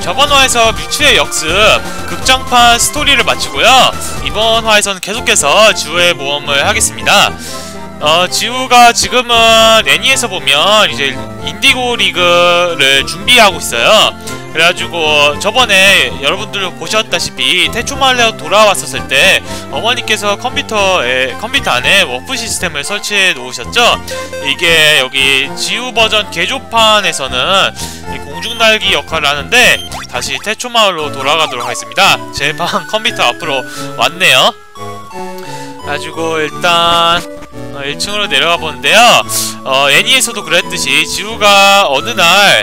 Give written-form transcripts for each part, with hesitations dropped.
저번 화에서 뮤츠의 역습 극장판 스토리를 마치고요. 이번 화에서는 계속해서 지우의 모험을 하겠습니다. 지우가 지금은 애니에서 보면 이제 인디고 리그를 준비하고 있어요. 그래가지고 저번에 여러분들 보셨다시피 태초마을에 돌아왔었을 때 어머니께서 컴퓨터 안에 워프 시스템을 설치해 놓으셨죠. 이게 여기 지우 버전 개조판에서는 이 공중날기 역할을 하는데 다시 태초마을로 돌아가도록 하겠습니다. 제 방 컴퓨터 앞으로 왔네요. 그래가지고 일단 1층으로 내려가 보는데요. 애니에서도 그랬듯이 지우가 어느 날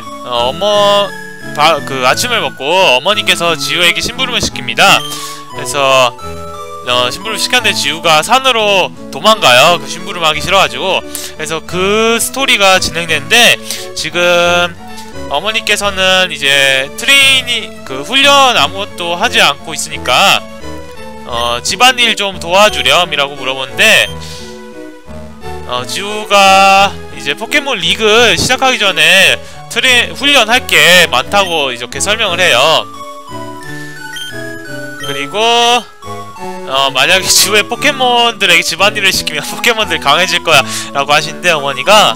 아침을 먹고 어머니께서 지우에게 심부름을 시킵니다. 그래서 심부름 시켰는데 지우가 산으로 도망가요. 그 심부름 하기 싫어가지고. 그래서 그 스토리가 진행되는데 지금 어머니께서는 이제 훈련 아무것도 하지 않고 있으니까 집안일 좀 도와주렴이라고 물어보는데 지우가 이제 포켓몬 리그 시작하기 전에 훈련할 게 많다고 이렇게 설명을 해요. 그리고 만약에 지우의 포켓몬들에게 집안일을 시키면 포켓몬들 강해질 거야 라고 하시는데 어머니가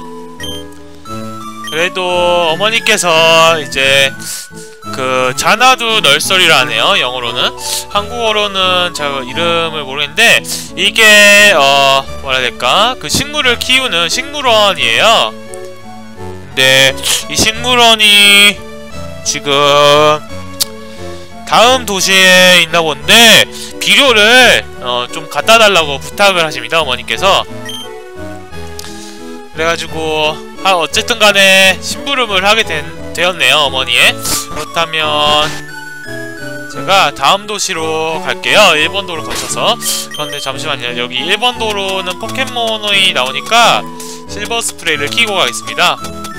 그래도 어머니께서 이제 그 자나두 널서리라네요. 영어로는. 한국어로는 제가 이름을 모르겠는데 이게 뭐라 해야 될까? 그 식물을 키우는 식물원이에요. 근데 이 식물원이 지금 다음 도시에 있나 본데 비료를 좀 갖다 달라고 부탁을 하십니다. 어머니께서. 그래가지고 어쨌든 간에 심부름을 하게 되었네요. 어머니의. 그렇다면 제가 다음 도시로 갈게요. 1번 도로 거쳐서. 그런데 잠시만요. 여기 1번 도로는 포켓몬이 나오니까 실버 스프레이를 끼고 가겠습니다.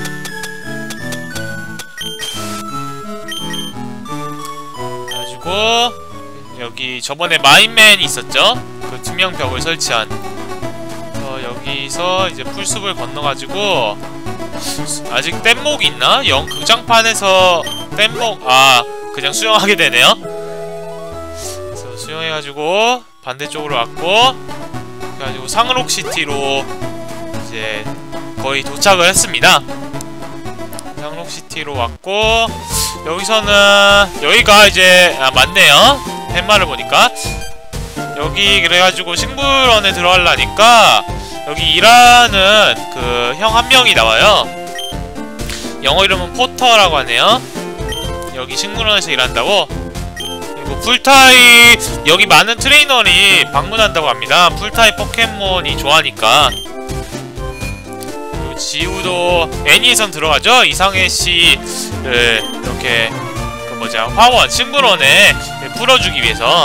그래가지고 여기 저번에 마인맨이 있었죠? 그 투명벽을 설치한. 여기서 이제 풀숲을 건너가지고 아직 뗏목이 있나? 극장판에서 뗏목 그냥 수영하게 되네요. 그래서 수영해가지고 반대쪽으로 왔고 그래가지고 상록시티로 이제 거의 도착을 했습니다. 상록시티로 왔고 여기가 이제 맞네요. 팻말을 보니까 여기 그래가지고 식물원에 들어가려니까 여기 일하는 그 형 한 명이 나와요. 영어 이름은 포터라고 하네요. 여기 식물원에서 일한다고. 그리고 풀타입 여기 많은 트레이너들이 방문한다고 합니다. 풀타입 포켓몬이 좋아하니까. 그리고 지우도 애니에선 들어가죠. 이상해씨를 이렇게 화원 식물원에 풀어주기 위해서.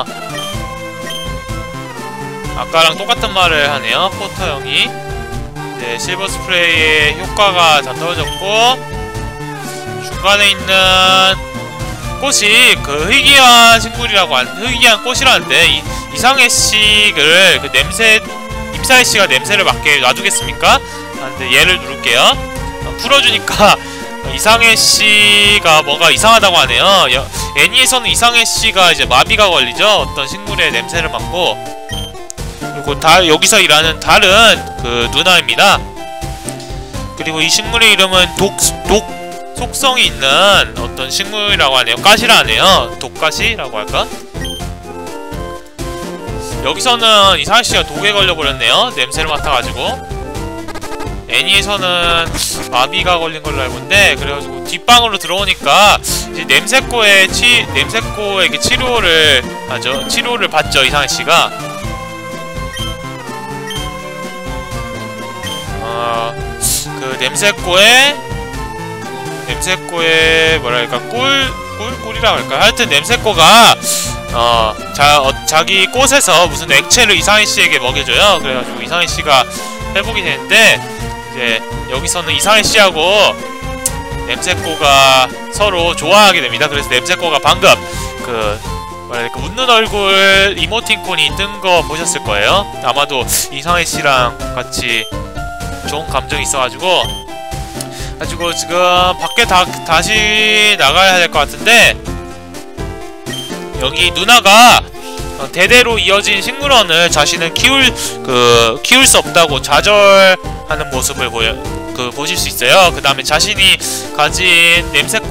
아까랑 똑같은 말을 하네요. 포터 형이. 이제 실버 스프레이의 효과가 다 떨어졌고 중간에 있는 꽃이 그 희귀한 식물이라고 희귀한 꽃이라는데 이상해 씨를 그 임사해 씨가 냄새를 맡게 놔두겠습니까? 근데 얘를 누를게요. 풀어주니까 이상해 씨가 뭐가 이상하다고 하네요. 애니에서는 이상해 씨가 이제 마비가 걸리죠. 어떤 식물의 냄새를 맡고. 그리고 여기서 일하는 다른 그 누나입니다. 그리고 이 식물의 이름은 독 속성이 있는 어떤 식물이라고 하네요. 가시라 하네요. 독가시라고 할까? 여기서는 이상해씨가 독에 걸려버렸네요. 냄새를 맡아가지고. 애니에서는 마비가 걸린 걸로 알고 있는데 그래가지고 뒷방으로 들어오니까 이제 냄새코에게 치료를 받죠. 이상해씨가. 그 냄새코의 뭐랄까 꿀이라고 할까? 하여튼 냄새코가 자기 꽃에서 무슨 액체를 이상해씨에게 먹여줘요. 그래가지고 이상해씨가 회복이 되는데 이제 여기서는 이상해씨하고 냄새코가 서로 좋아하게 됩니다. 그래서 냄새코가 방금 뭐랄까 웃는 얼굴 이모티콘이 뜬 거 보셨을 거예요. 아마도 이상해씨랑 같이 좋은 감정이 있어가지고 지금 밖에 다시 나가야 될 것 같은데 여기 누나가 대대로 이어진 식물원을 자신은 키울 수 없다고 좌절하는 모습을 보실 수 있어요. 그 다음에 자신이 가진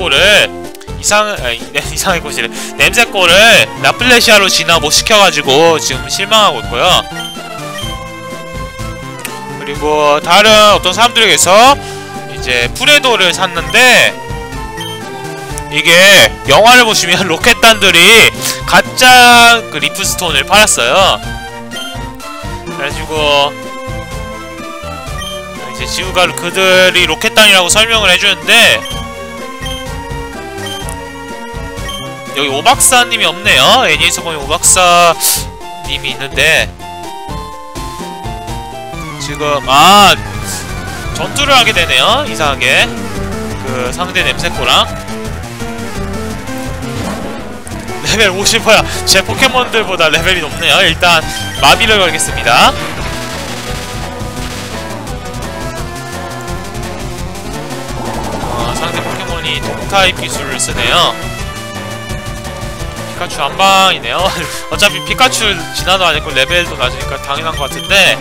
이상의 꽃이래. 냄새꽃을 라플레시아로 진화 못 시켜가지고 지금 실망하고 있고요. 그리고 다른 어떤 사람들에게서 이제 프레도를 샀는데, 이게 영화를 보시면 로켓단들이 가짜 그 리프스톤을 팔았어요. 그래가지고 이제 지우가 그들이 로켓단이라고 설명을 해주는데, 여기 오박사님이 없네요. 애니에서 보면 오박사님이 있는데, 지금 전투를 하게 되네요. 이상하게 그 상대 냄새코랑 레벨 50%야. 제 포켓몬들보다 레벨이 높네요. 일단 마비를 걸겠습니다. 상대 포켓몬이 독타입 기술을 쓰네요. 피카츄 한방이네요. 어차피 피카츄 진화도 아니고 레벨도 낮으니까 당연한 것 같은데,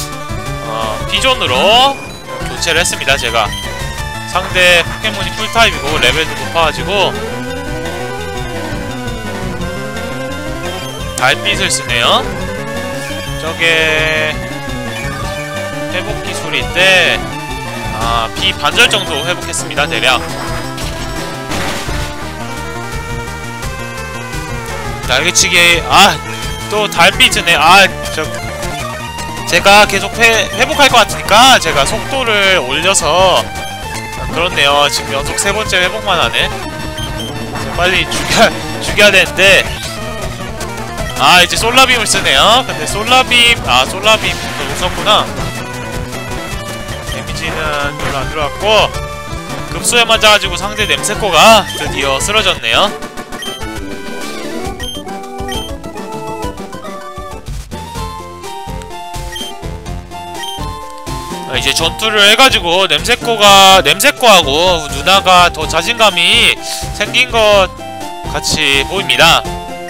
비존으로 교체를 했습니다. 제가 상대 포켓몬이 풀타입이고 레벨도 높아가지고 달빛을 쓰네요. 저게 회복 기술인데, 비 반절 정도 회복했습니다. 대략. 날개치기. 또 달빛이네. 제가 계속 회복할 것 같으니까 제가 속도를 올려서, 그렇네요. 지금 연속 3번째 회복만 하네. 빨리 죽여야 되는데, 이제 솔라빔을 쓰네요. 근데 솔라빔 또 썼구나. 데미지는 별로 안 들어갔고, 급소에 맞아가지고 상대 냄새코가 드디어 쓰러졌네요. 이제 전투를 해가지고 냄새코하고 누나가 더 자신감이 생긴 것 같이 보입니다.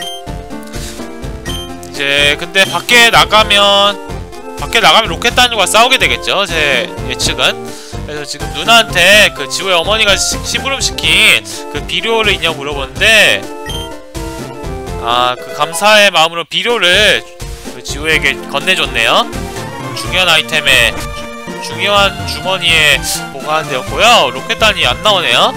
이제 근데 밖에 나가면 로켓단과 싸우게 되겠죠, 제 예측은. 그래서 지금 누나한테 그 지우의 어머니가 심부름시킨 그 비료를 있냐고 물어보는데, 그 감사의 마음으로 비료를 그 지우에게 건네줬네요. 중요한 주머니에 보관되었고요. 로켓단이 안 나오네요.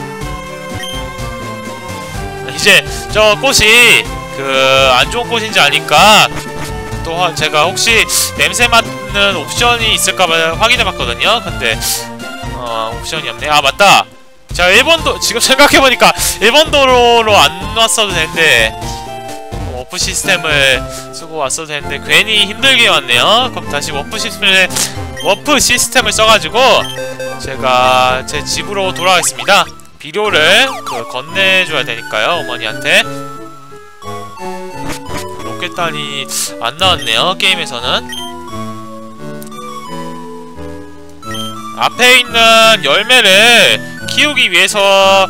이제 저 꽃이 안 좋은 꽃인지 아니까 또 제가 혹시 냄새 맡는 옵션이 있을까봐 확인해봤거든요. 근데 옵션이 없네. 맞다. 자, 일본도 지금 생각해보니까 일본 도로로 안 왔어도 되는데, 워프 시스템을 쓰고 왔어도 되는데 괜히 힘들게 왔네요. 그럼 다시 워프 시스템을 써가지고 제가 제 집으로 돌아가겠습니다. 비료를 건네줘야 되니까요, 어머니한테. 로켓단이 안 나왔네요, 게임에서는. 앞에 있는 열매를 키우기 위해서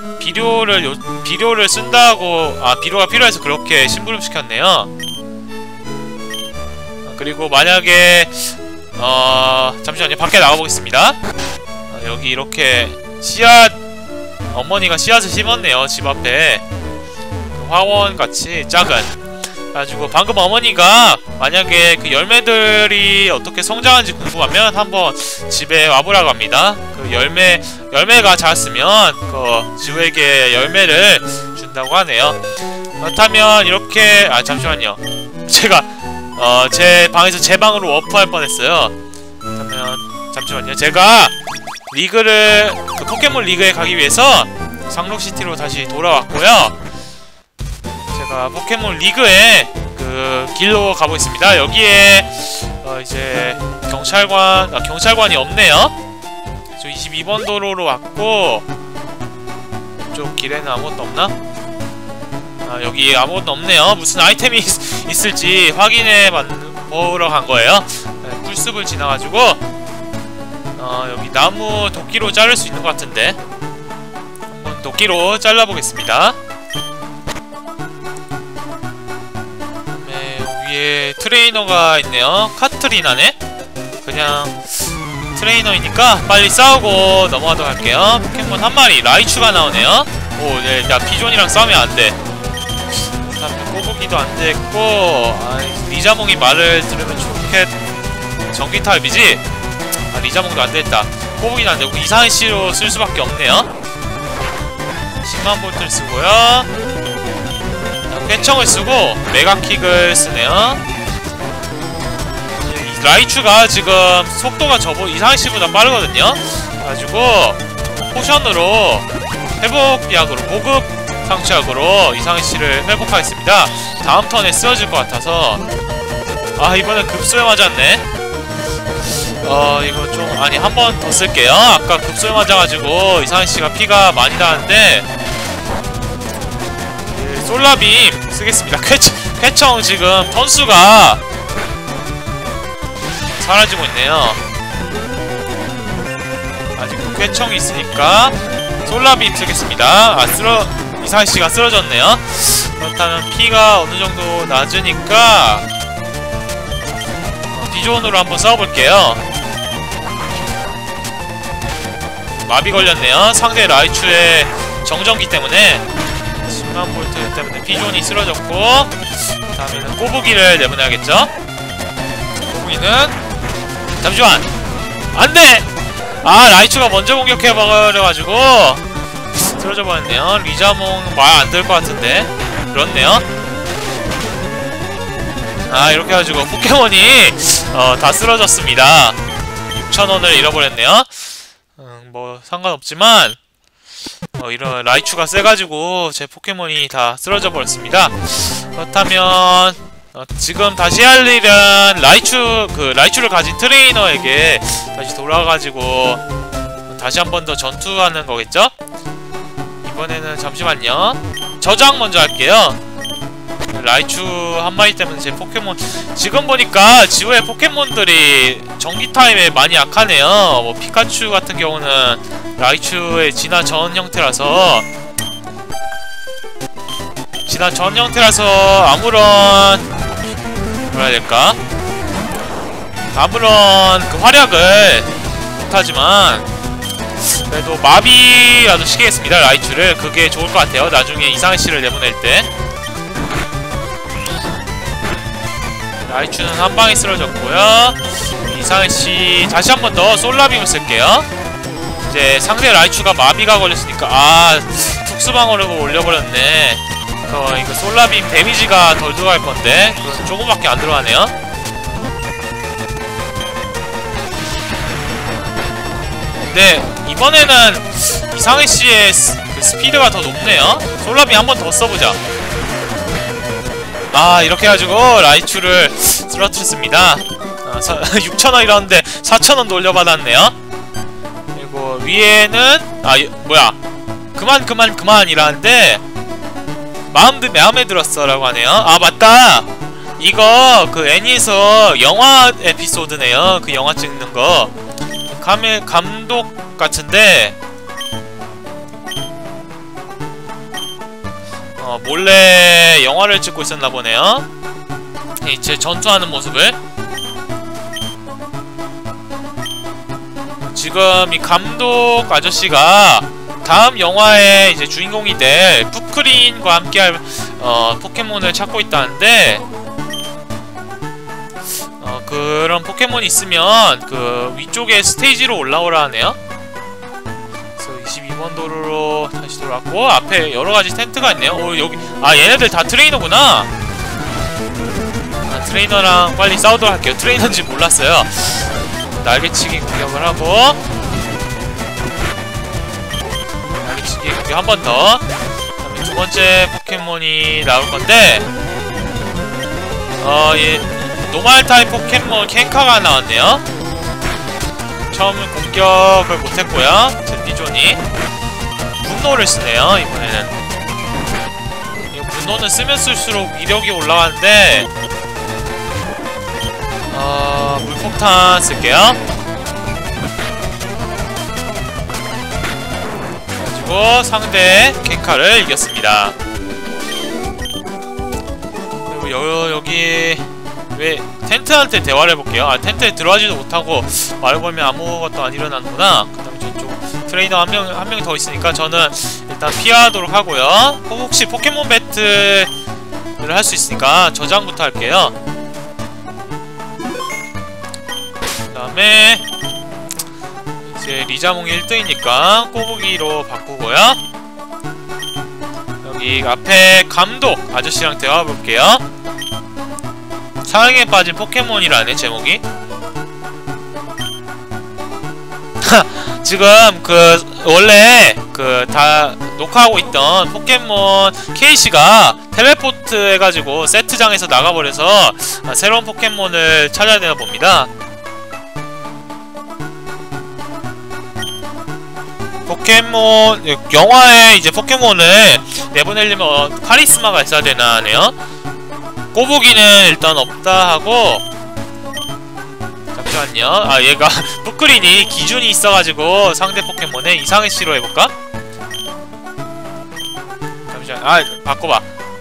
비료를 쓴다고, 비료가 필요해서 그렇게 심부름 시켰네요. 그리고 만약에 잠시만요. 밖에 나가보겠습니다. 여기 이렇게 어머니가 씨앗을 심었네요. 집 앞에 화원같이 작은. 그래가지고 방금 어머니가 만약에 그 열매들이 어떻게 성장하는지 궁금하면 한번 집에 와보라고 합니다. 그 열매가 자랐으면 그 지우에게 열매를 준다고 하네요. 그렇다면 이렇게 잠시만요. 제가 제 방에서 제 방으로 워프할 뻔했어요. 그렇다면 잠시만요. 제가 그 포켓몬 리그에 가기 위해서 상록시티로 다시 돌아왔고요. 제가 포켓몬 리그에 그 길로 가보겠습니다. 여기에 이제 경찰관이 없네요. 저 22번 도로로 왔고, 이쪽 길에는 아무것도 없나? 여기 아무것도 없네요. 무슨 아이템이 있을지 확인해 보러 간 거예요. 네, 풀숲을 지나가지고 여기 나무 도끼로 자를 수 있는 것 같은데, 한번 도끼로 잘라보겠습니다. 여기에 트레이너가 있네요. 카트리나네? 그냥 트레이너이니까 빨리 싸우고 넘어가도록 할게요. 포켓몬 한 마리 라이츄가 나오네요. 오, 네, 야 비존이랑 싸우면 안돼. 꼬부기도 안됐고, 리자몽이 말을 들으면 좋겠. 전기 타입이지? 리자몽도 안됐다. 꼬부기도 안되고 이상희씨로 쓸 수밖에 없네요. 10만 볼트를 쓰고요. 쾌청을 쓰고 메가킥을 쓰네요. 라이츄가 지금 속도가 이상희씨보다 빠르거든요. 그래가지고 포션으로 회복약으로 보급 상처약으로 이상희씨를 회복하겠습니다. 다음 턴에 쓰여질 것 같아서. 이번엔 급소에 맞았네. 이거 좀 한 번 더 쓸게요. 아까 급소에 맞아가지고 이상희씨가 피가 많이 나는데 솔라빔 쓰겠습니다. 쾌청 지금 턴수가 사라지고 있네요. 아직도 쾌청이 있으니까 솔라빔 쓰겠습니다. 이상희씨가 쓰러졌네요. 그렇다면 피가 어느정도 낮으니까 비존으로 한번 싸워볼게요. 마비 걸렸네요. 상대 라이츄의 정전기 때문에 10만 볼트 때문에 비존이 쓰러졌고, 다음에는 꼬부기를 내보내야겠죠? 꼬부기는 잠시만! 안돼! 라이츄가 먼저 공격해버려가지고 쓰러져 버렸네요. 리자몽 말 안 들 것 같은데. 그렇네요. 이렇게 해가지고 포켓몬이 다 쓰러졌습니다. 6,000원을 잃어버렸네요. 뭐 상관없지만 이런 라이츄가 세가지고 제 포켓몬이 다 쓰러져 버렸습니다. 그렇다면 지금 다시 할 일은 라이츄를 가진 트레이너에게 다시 돌아가가지고 다시 한 번 더 전투하는 거겠죠? 이번에는 잠시만요. 저장 먼저 할게요. 라이츄 한 마리 때문에 제 포켓몬 지금 보니까 지우의 포켓몬들이 전기 타입에 많이 약하네요. 뭐 피카츄 같은 경우는 라이츄의 진화 전 형태라서 아무런 뭐라 해야 될까? 아무런 그 활약을 못하지만 그래도 마비라도 시키겠습니다. 라이츄를. 그게 좋을 것 같아요. 나중에 이상희씨를 내보낼 때. 라이츄는 한 방에 쓰러졌고요. 이상희씨 다시 한 번 더 솔라빔을 쓸게요. 이제 상대 라이츄가 마비가 걸렸으니까 특수방어력을 올려버렸네. 이거 솔라빔 데미지가 덜 들어갈 건데 그건 조금밖에 안 들어가네요. 근데 이번에는 이상희씨의 스피드가 더 높네요. 솔라빔 한 번 더 써보자. 이렇게 해가지고 라이츄를 쓰러뜨렸습니다. 6,000원 잃었는데 4,000원 돌려받았네요. 그리고 위에는 뭐야, 그만 이라는데 마음에 들었어 라고 하네요. 맞다, 이거 그 애니에서 영화 에피소드네요. 그 영화 찍는 거 감독 같은데 몰래 영화를 찍고 있었나 보네요. 제 전투하는 모습을. 지금 이 감독 아저씨가 다음 영화의 이제 주인공이 될 푸크린과 함께할 포켓몬을 찾고 있다는데 그런 포켓몬이 있으면 그 위쪽에 스테이지로 올라오라 하네요. 그래서 22번 도로로 다시 돌아왔고 앞에 여러가지 텐트가 있네요. 여기 얘네들 다 트레이너구나. 트레이너랑 빨리 싸우도록 할게요. 트레이너인지 몰랐어요. 날개치기 공격을 하고 날개치기 공격 한 번 더. 그다음에 두 번째 포켓몬이 나올 건데 얘 노말 타입 포켓몬 켄카가 나왔네요. 처음은 공격을 못했고요. 젠디존이 분노를 쓰네요. 이번에는 분노는 쓰면 쓸수록 위력이 올라가는데 물폭탄 쓸게요. 그래가지고 상대 켄카를 이겼습니다. 그리고 여기 왜 텐트한테 대화를 해볼게요. 아, 텐트에 들어가지도 못하고 말을 걸면 아무것도 안 일어나는구나. 그 다음에 저쪽 트레이너 한 명 더 있으니까 저는 일단 피하도록 하고요. 혹시 포켓몬 배틀을 할 수 있으니까 저장부터 할게요. 그 다음에 이제 리자몽이 1등이니까 꼬부기로 바꾸고요. 여기 앞에 감독 아저씨랑 대화해볼게요. 사랑에 빠진 포켓몬이라네 제목이. 지금 원래 다 녹화하고 있던 포켓몬 케이시가 텔레포트 해가지고 세트장에서 나가버려서 새로운 포켓몬을 찾아야 되나 봅니다. 포켓몬 영화에 이제 포켓몬을 내보내려면 카리스마가 있어야 되나 하네요. 꼬부기는 일단 없다 하고, 잠시만요. 아, 얘가 뿌크린이 기준이 있어가지고 상대 포켓몬에 이상해씨로 해볼까? 잠시만. 아, 바꿔봐.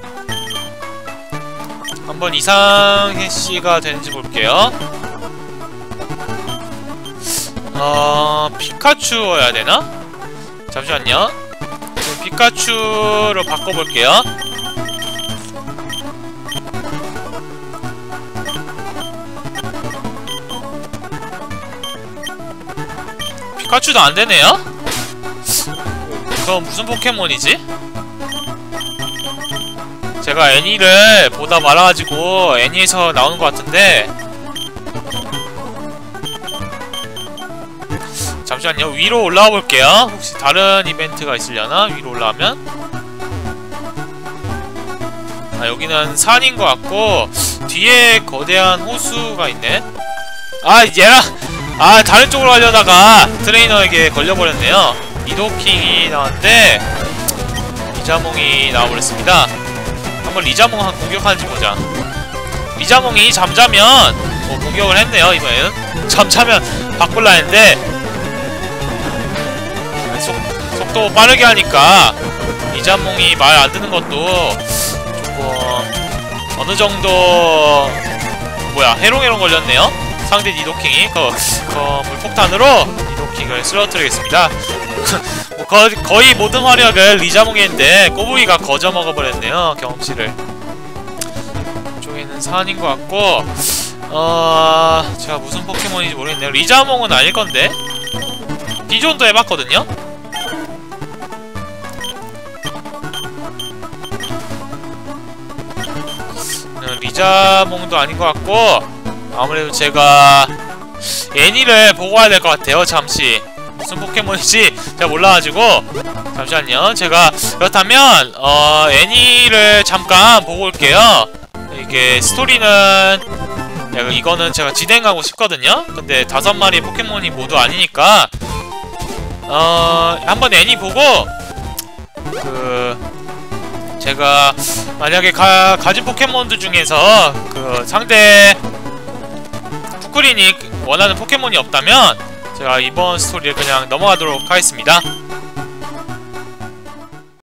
한번 이상해씨가 되는지 볼게요. 피카츄여야 되나? 잠시만요. 피카츄로 바꿔볼게요. 피카츄도 안되네요? 그럼 무슨 포켓몬이지? 제가 애니를 보다 말아가지고 애니에서 나오는 것 같은데, 잠시만요. 위로 올라와 볼게요. 혹시 다른 이벤트가 있으려나? 위로 올라가면? 아, 여기는 산인 것 같고 뒤에 거대한 호수가 있네. 아, 얘랑 다른 쪽으로 가려다가 트레이너에게 걸려버렸네요. 이도킹이 나왔는데 리자몽이 나와버렸습니다. 한번 리자몽 공격하는지 보자. 리자몽이 잠자면 공격을 했네요. 이번에는 잠자면 바꿀라 했는데 속도 빠르게 하니까 리자몽이 말 안 듣는 것도 조금 어느 정도 해롱해롱 걸렸네요. 상대 니도킹이 물폭탄으로 니도킹을 쓰러뜨리겠습니다. 거의 모든 화력을 리자몽이 했는데 꼬부기가 거저 먹어버렸네요. 경험치를. 이쪽에는 산인 것 같고, 제가 무슨 포켓몬인지 모르겠네요. 리자몽은 아닐건데? 비존도 해봤거든요? 리자몽도 아닌 것 같고, 아무래도 제가 애니를 보고 와야 될 것 같아요. 잠시 무슨 포켓몬인지 제가 몰라가지고 잠시만요. 제가 그렇다면 애니를 잠깐 보고 올게요. 이게 스토리는 이거는 제가 진행하고 싶거든요. 근데 5마리 포켓몬이 모두 아니니까 한번 애니 보고 제가 만약에 가진 포켓몬들 중에서 상대 푸크린이 원하는 포켓몬이 없다면 제가 이번 스토리를 그냥 넘어가도록 하겠습니다.